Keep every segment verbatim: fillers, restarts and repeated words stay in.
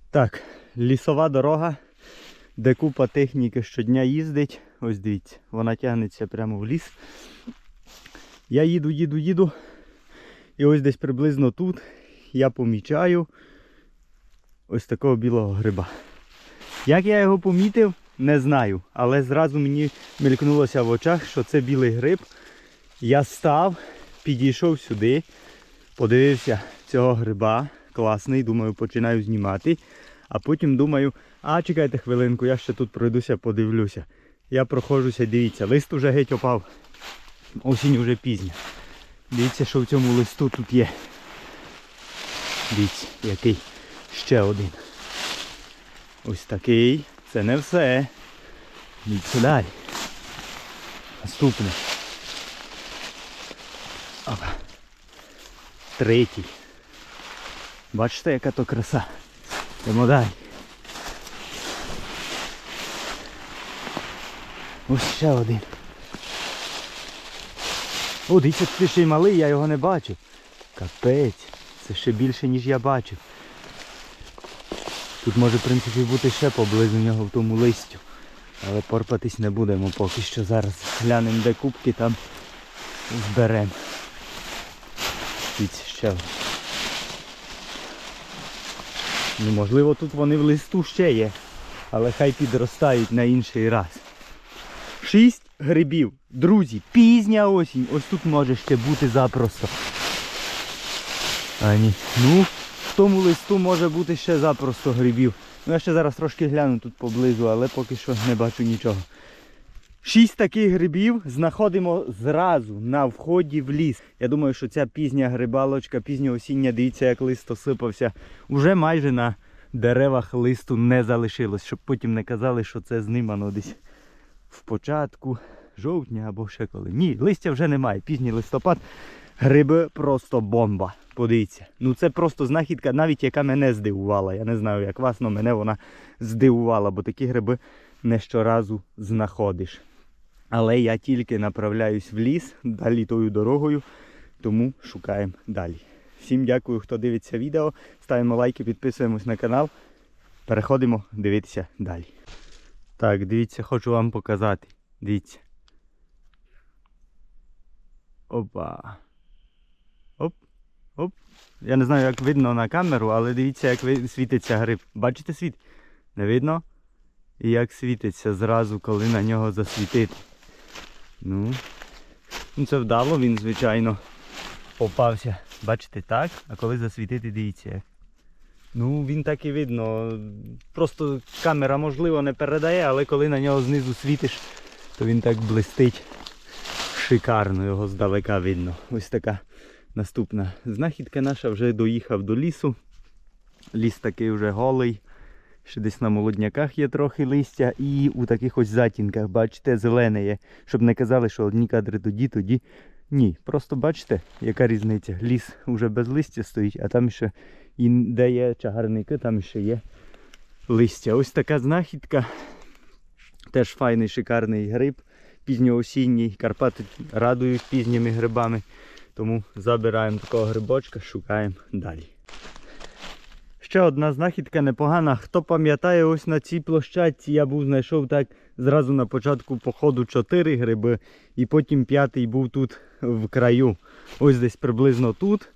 Так, лісова дорога, де купа техніки щодня їздить. Ось дивіться, вона тягнеться прямо в ліс. Я їду, їду, їду. І ось десь приблизно тут я помічаю ось такого білого гриба. Як я його помітив, не знаю. Але зразу мені мелькнулося в очах, що це білий гриб. Я став, підійшов сюди, подивився цього гриба. Класний, думаю, починаю знімати. А потім думаю, а чекайте хвилинку, я ще тут пройдуся, подивлюся. Я проходжуся, дивіться, лист уже геть опав. Осінь вже пізня. Дивіться, що в цьому листу тут є. Дивіться, який ще один. Ось такий. Це не все. Дивіться далі. Наступне. Опа. Третій. Бачите, яка то краса. Йдемо далі. Ось ще один. О, дивіться, тут ще й малий, я його не бачив. Капець, це ще більше, ніж я бачив. Тут може, в принципі, бути ще поблизу нього в тому листю. Але порпатись не будемо поки що. Зараз глянемо, де кубки, там зберемо. Дивіться, ще один. Ну, можливо, тут вони в листу ще є. Але хай підростають на інший раз. Шість грибів. Друзі, пізня осінь. Ось тут може ще бути запросто. А ні. Ну, в тому листу може бути ще запросто грибів. Ну, я ще зараз трошки гляну тут поблизу, але поки що не бачу нічого. Шість таких грибів знаходимо зразу на вході в ліс. Я думаю, що ця пізня грибалочка, пізня осіння, дивіться, як лист осипався. Уже майже на деревах листу не залишилось, щоб потім не казали, що це знімано десь в початку жовтня або ще коли. Ні, листя вже немає. Пізній листопад. Гриби просто бомба. Подивіться. Ну це просто знахідка, навіть яка мене здивувала. Я не знаю, як вас, але мене вона здивувала, бо такі гриби не щоразу знаходиш. Але я тільки направляюсь в ліс, далі тою дорогою, тому шукаємо далі. Всім дякую, хто дивиться відео. Ставимо лайки, підписуємось на канал. Переходимо дивитися далі. Так, дивіться, хочу вам показати. Дивіться. Опа. Оп, оп. Я не знаю, як видно на камеру, але дивіться, як світиться гриб. Бачите світ? Не видно? І як світиться зразу, коли на нього засвітити. Ну, ну це вдало, він, звичайно, попався. Бачите, так? А коли засвітити, дивіться як. Ну, він так і видно. Просто камера, можливо, не передає, але коли на нього знизу світиш, то він так блистить. Шикарно його здалека видно. Ось така наступна знахідка наша. Вже доїхав до лісу. Ліс такий вже голий. Ще десь на молодняках є трохи листя. І у таких ось затінках, бачите, зелене є. Щоб не казали, що одні кадри тоді, тоді. Ні, просто бачите, яка різниця. Ліс вже без листя стоїть, а там ще, і де є чагарники, там ще є листя. Ось така знахідка. Теж файний, шикарний гриб. Пізньоосінній. Карпати радують пізніми грибами. Тому забираємо такого грибочка, шукаємо далі. Ще одна знахідка непогана. Хто пам'ятає, ось на цій площадці я був знайшов так зразу на початку походу чотири гриби. І потім п'ятий був тут в краю. Ось десь приблизно тут.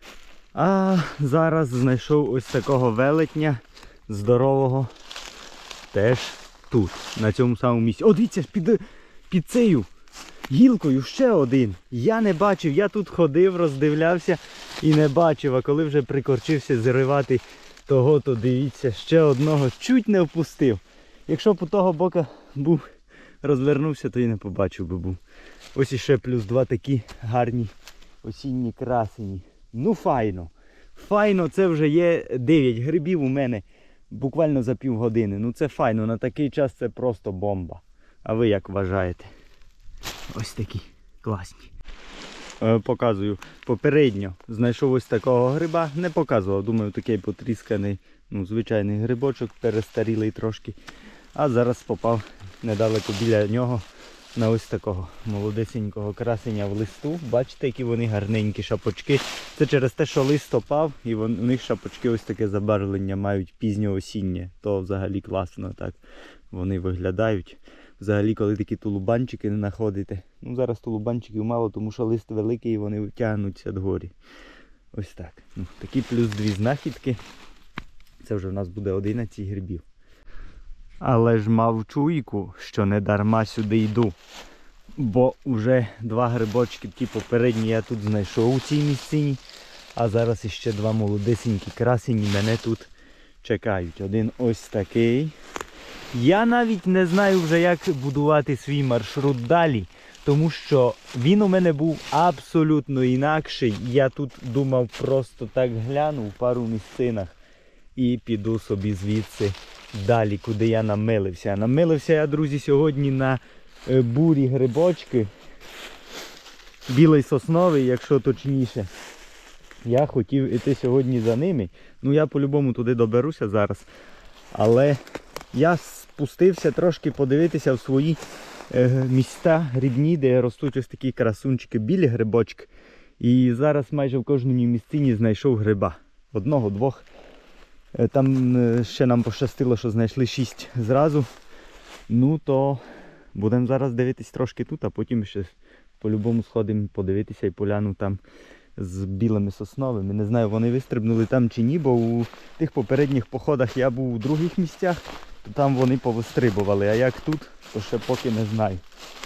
А зараз знайшов ось такого велетня здорового теж тут, на цьому самому місці. О, дивіться, під, під цією гілкою ще один. Я не бачив, я тут ходив, роздивлявся і не бачив. А коли вже прикорчився зривати того, то дивіться, ще одного чуть не впустив. Якщо б у того боку був, розвернувся, то і не побачив би був. Ось іще плюс два такі гарні осінні красені. Ну файно. Файно, це вже є дев'ять грибів у мене буквально за півгодини. Ну це файно, на такий час це просто бомба. А ви як вважаєте? Ось такі класні. Е, показую. Попередньо знайшов ось такого гриба. Не показував, думаю, такий потрісканий, ну, звичайний грибочок, перестарілий трошки. А зараз попав недалеко біля нього на ось такого молодесенького красення в листу. Бачите, які вони гарненькі шапочки. Це через те, що лист опав, і вон, у них шапочки ось таке забарвлення мають пізньоосіннє. То взагалі класно так вони виглядають. Взагалі, коли такі тулубанчики не знаходите. Ну, зараз тулубанчиків мало, тому що лист великий і вони тягнуться догорі. Ось так. Ну, такі плюс дві знахідки. Це вже в нас буде одинадцять грибів. Але ж мав чуйку, що не дарма сюди йду. Бо вже два грибочки, ті попередні, я тут знайшов у цій місцині. А зараз іще два молодесенькі красені мене тут чекають. Один ось такий. Я навіть не знаю вже, як будувати свій маршрут далі. Тому що він у мене був абсолютно інакший. Я тут думав, просто так гляну в пару місцинах і піду собі звідси далі, куди я намилився. Намилився я, друзі, сьогодні на бурі грибочки. Білий сосновий, якщо точніше. Я хотів іти сьогодні за ними. Ну, я по-любому туди доберуся зараз. Але я спустився трошки подивитися в свої е, міста грибні, де ростуть ось такі красунчики, білі грибочки. І зараз майже в кожній місцині знайшов гриба. Одного, двох. Е, там е, ще нам пощастило, що знайшли шість зразу. Ну то будемо зараз дивитись трошки тут, а потім ще по-любому сходимо подивитися і поляну там з білими сосновими. Не знаю, вони вистрибнули там чи ні, бо у тих попередніх походах я був у других місцях, то там вони повистрибували, а як тут, то ще поки не знаю.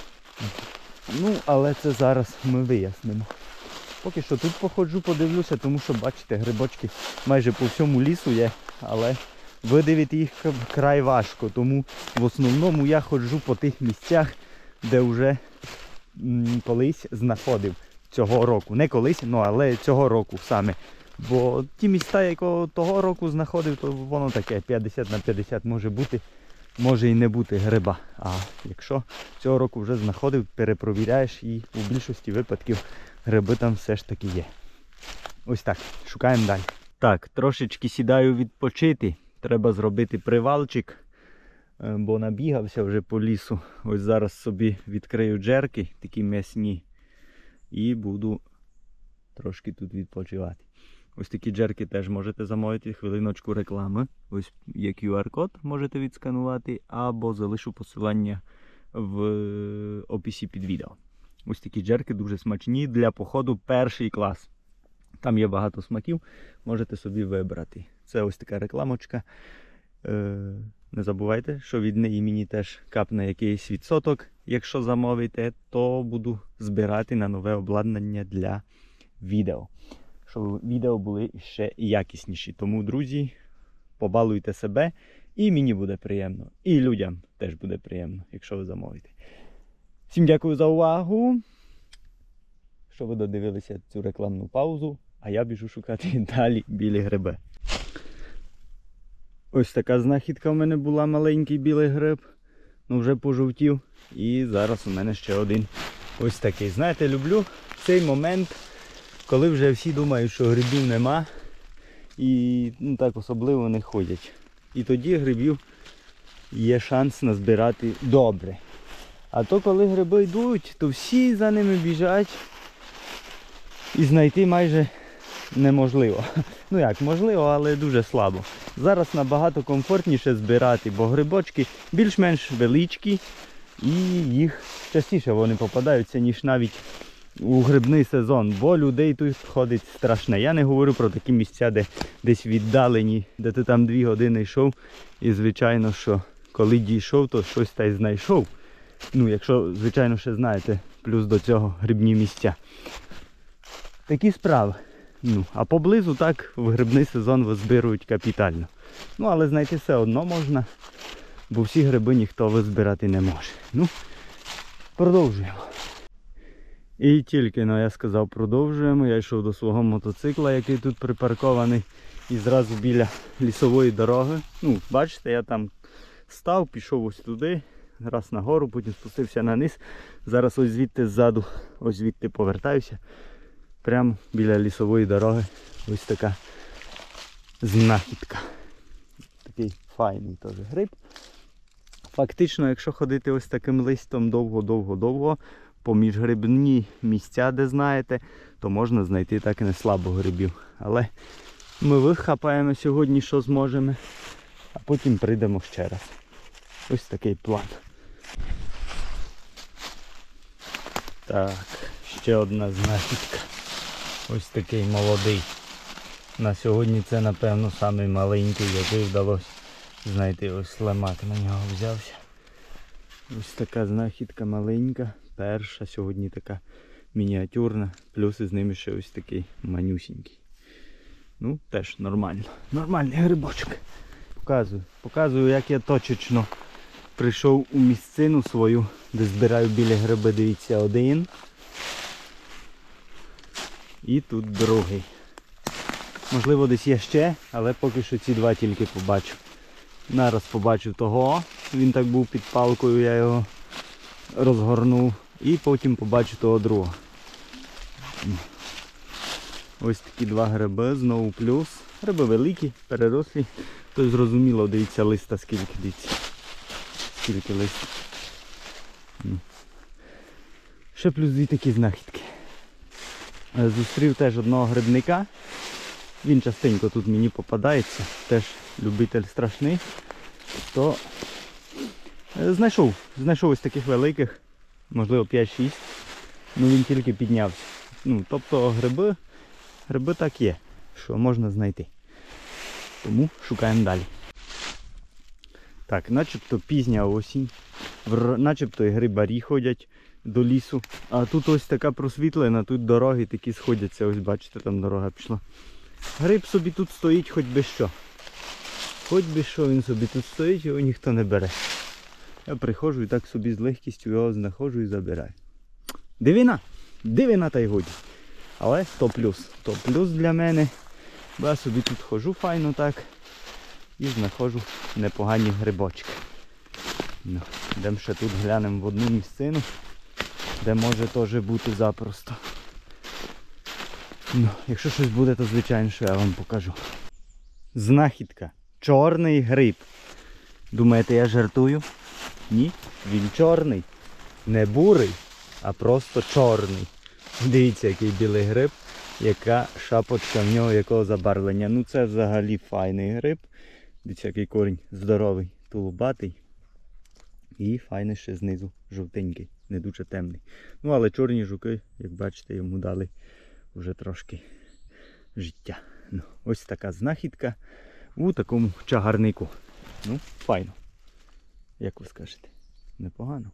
Ну, але це зараз ми вияснимо. Поки що тут походжу, подивлюся, тому що, бачите, грибочки майже по всьому лісу є, але видивити їх край важко, тому в основному я ходжу по тих місцях, де вже м, колись знаходив. Цього року. Не колись, ну, але цього року саме. Бо ті міста, якого того року знаходив, то воно таке п'ятдесят на п'ятдесят може бути, може і не бути гриба. А якщо цього року вже знаходив, перепровіряєш і у більшості випадків гриби там все ж таки є. Ось так, шукаємо далі. Так, трошечки сідаю відпочити. Треба зробити привалчик, бо набігався вже по лісу. Ось зараз собі відкрию джерки, такі м'ясні. І буду трошки тут відпочивати. Ось такі джерки теж можете замовити, хвилиночку реклами. Ось є ку ар код, можете відсканувати, або залишу посилання в описі під відео. Ось такі джерки дуже смачні для походу перший клас. Там є багато смаків, можете собі вибрати. Це ось така рекламочка. Не забувайте, що від неї мені теж капне якийсь відсоток. Якщо замовите, то буду збирати на нове обладнання для відео. Щоб відео були ще якісніші. Тому, друзі, побалуйте себе, і мені буде приємно. І людям теж буде приємно, якщо ви замовите. Всім дякую за увагу, що ви додивилися цю рекламну паузу, а я біжу шукати далі білі гриби. Ось така знахідка в мене була, маленький білий гриб. Ну вже пожовтів. І зараз у мене ще один ось такий. Знаєте, люблю цей момент, коли вже всі думають, що грибів нема. І ну, так особливо не ходять. І тоді грибів є шанс назбирати добре. А то коли гриби йдуть, то всі за ними біжать. І знайти майже неможливо. Ну як, можливо, але дуже слабо. Зараз набагато комфортніше збирати, бо грибочки більш-менш величкі і їх частіше вони попадаються, ніж навіть у грибний сезон, бо людей тут ходить страшне. Я не говорю про такі місця, де десь віддалені, де ти там дві години йшов і звичайно, що коли дійшов, то щось та й знайшов. Ну, якщо, звичайно, ще знаєте, плюс до цього грибні місця. Такі справи. Ну, а поблизу так в грибний сезон визбирують капітально. Ну, але знайти все одно можна, бо всі гриби ніхто визбирати не може. Ну, продовжуємо. І тільки, ну, я сказав, продовжуємо. Я йшов до свого мотоцикла, який тут припаркований, і зразу біля лісової дороги. Ну, бачите, я там став, пішов ось туди, раз нагору, потім спустився на низ. Зараз ось звідти ззаду, ось звідти повертаюся. Прямо біля лісової дороги ось така знахідка. Такий файний теж гриб. фактично, якщо ходити ось таким листом довго-довго-довго, поміж грибні місця, де знаєте, то можна знайти так не слабо грибів. Але ми вихапаємо сьогодні, що зможемо, а потім прийдемо ще раз. Ось такий план. Так, ще одна знахідка. Ось такий молодий. На сьогодні це, напевно, самий маленький, який вдалося знайти. Ось лемак на нього взявся. Ось така знахідка маленька. Перша сьогодні така мініатюрна. Плюс із ними ще ось такий манюсінький. Ну, теж нормально. Нормальний грибочок. Показую. Показую, як я точечно прийшов у місцину свою, де збираю біля гриби. Дивіться, один. І тут другий. Можливо, десь є ще, але поки що ці два тільки побачив. Нараз побачив того. Він так був під палкою, я його розгорнув. І потім побачив того другого. Ось такі два гриби, знову плюс. Гриби великі, перерослі. То зрозуміло, дивіться, листа скільки, дивіться. Скільки листа. Ще плюс дві такі знахідки. Зустрів теж одного грибника. Він частенько тут мені попадається. Теж любитель страшний. То знайшов. Знайшов ось таких великих. Можливо п'ять-шість. Ну він тільки піднявся. Ну, тобто гриби, гриби так є, що можна знайти. Тому шукаємо далі. Так, начебто пізня осінь. Начебто і грибарі ходять до лісу. А тут ось така просвітлена, тут дороги такі сходяться. Ось бачите, там дорога пішла. Гриб собі тут стоїть хоч би що. Хоч би що він собі тут стоїть, його ніхто не бере. Я приходжу і так собі з легкістю його знаходжу і забираю. Дивина! Дивина та й годі. Але то плюс. То плюс для мене. Бо я собі тут ходжу файно так. І знаходжу непогані грибочки. Ну, йдемо ще тут глянемо в одну місцину, де може теж бути запросто. Ну, якщо щось буде, то звичайно, що я вам покажу. Знахідка. Чорний гриб. Думаєте, я жартую? Ні, він чорний. Не бурий, а просто чорний. Дивіться, який білий гриб, яка шапочка в нього, якого забарвлення. Ну це взагалі файний гриб. Дивіться, який корінь здоровий, тулубатий. І файний ще знизу жовтенький, не дуже темний. Ну але чорні жуки, як бачите, йому дали вже трошки життя. Ну, ось така знахідка у такому чагарнику. Ну, файно. Як ви скажете? Непогано.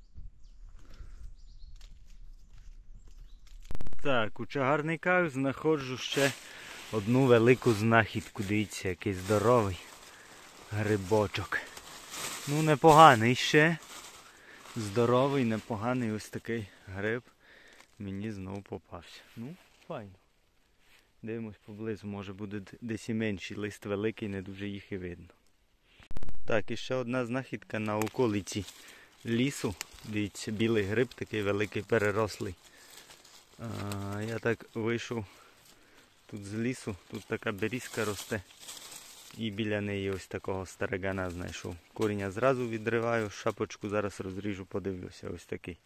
Так, у чагарниках знаходжу ще одну велику знахідку. Дивіться, який здоровий грибочок. Ну, непоганий ще. Здоровий, непоганий ось такий гриб мені знову попався. Ну, файно. Дивимось поблизу, може буде десь і менший, лист великий, не дуже їх і видно. Так, і ще одна знахідка на околиці лісу. Дивіться, білий гриб, такий великий, перерослий. А, я так вийшов тут з лісу, тут така берізка росте. І біля неї ось такого старигана знайшов. Коріння зразу відриваю, шапочку зараз розріжу, подивлюся, ось такий.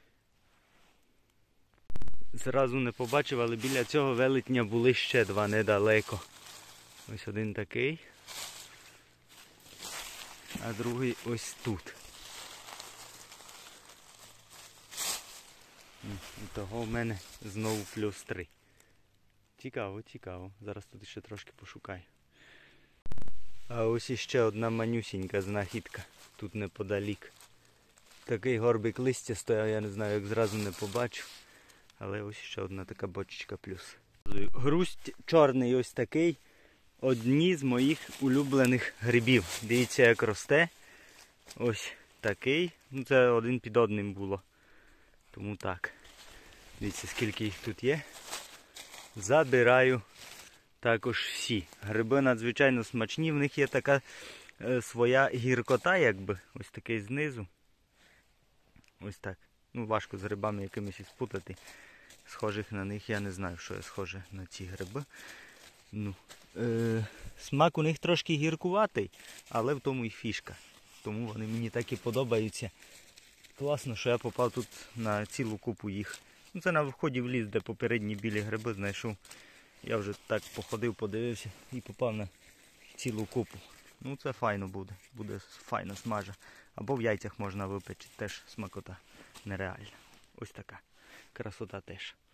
Зразу не побачив, але біля цього велетня були ще два недалеко. Ось один такий, а другий ось тут. І того в мене знову плюс три. Цікаво, цікаво. Зараз тут ще трошки пошукаю. А ось іще одна манюсінька знахідка. Тут неподалік. Такий горбик листя стояв, я не знаю, як зразу не побачив. Але ось ще одна така бочечка плюс. Грусть чорний ось такий. Одні з моїх улюблених грибів. Дивіться, як росте. Ось такий. Ну це один під одним було. Тому так. Дивіться, скільки їх тут є. Забираю також всі. Гриби надзвичайно смачні. В них є така е, своя гіркота, якби. Ось такий знизу. Ось так. Ну, важко з грибами якимись і спутати. Схожих на них я не знаю, що я схоже на ці гриби. Ну, е, смак у них трошки гіркуватий, але в тому і фішка. тому вони мені так і подобаються. Класно, що я попав тут на цілу купу їх. Ну, це на вході в ліс, де попередні білі гриби знайшов. Я вже так походив, подивився і попав на цілу купу. Ну це файно буде, буде файно смажа. Або в яйцях можна випечити, теж смакота нереальна. Ось така красота теж.